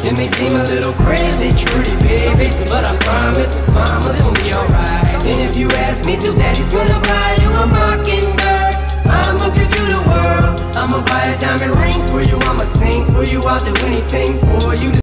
It may seem a little crazy, pretty baby, but I promise mama's gonna be alright. And if you ask me to, daddy's gonna buy you a mockingbird. I'ma give you the world, I'ma buy a diamond ring for you, I'ma sing for you, I'll do anything for you.